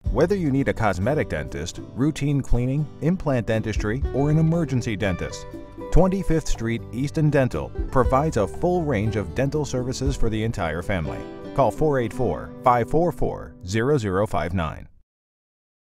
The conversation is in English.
Whether you need a cosmetic dentist, routine cleaning, implant dentistry, or an emergency dentist, 25th Street Easton Dental provides a full range of dental services for the entire family. Call 484-544-0059.